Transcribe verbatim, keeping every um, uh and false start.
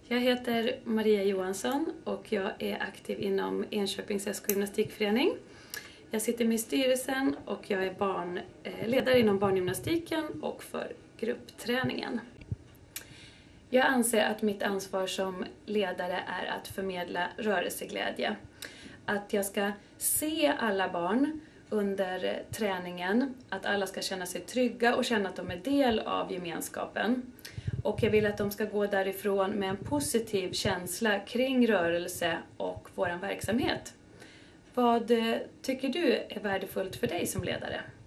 Jag heter Maria Johansson och jag är aktiv inom Enköpings S K gymnastikförening. Jag sitter med i styrelsen och jag är barnledare inom barngymnastiken och för gruppträningen. Jag anser att mitt ansvar som ledare är att förmedla rörelseglädje. Att jag ska se alla barn under träningen, att alla ska känna sig trygga och känna att de är del av gemenskapen. Och jag vill att de ska gå därifrån med en positiv känsla kring rörelse och vår verksamhet. Vad tycker du är värdefullt för dig som ledare?